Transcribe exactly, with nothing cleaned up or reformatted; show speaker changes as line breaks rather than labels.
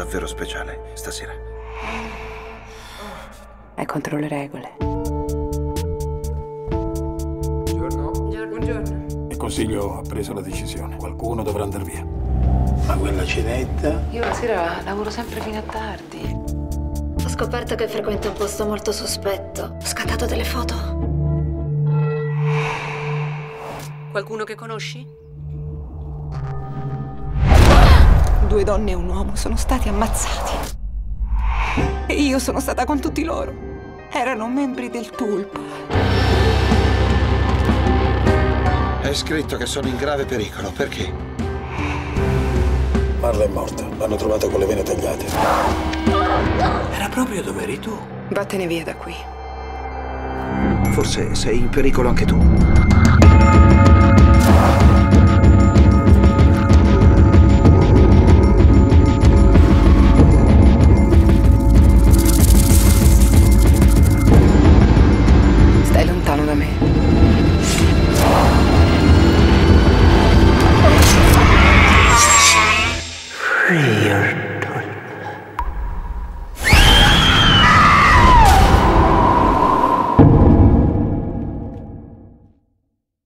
davvero speciale stasera.
È contro le regole.
Buongiorno.
Buongiorno.
Il consiglio ha preso la decisione. Qualcuno dovrà andare via. Ma quella cenetta?
Io la sera lavoro sempre fino a tardi.
Ho scoperto che frequenta un posto molto sospetto. Ho scattato delle foto.
Qualcuno che conosci?
Due donne e un uomo sono stati ammazzati. E io sono stata con tutti loro. Erano membri del Tulpa.
È scritto che sono in grave pericolo. Perché?
Marla è morta. L'hanno trovata con le vene tagliate.
Era proprio dove eri tu.
Vattene via da qui.
Forse sei in pericolo anche tu.
Stai lontano da me.
Free your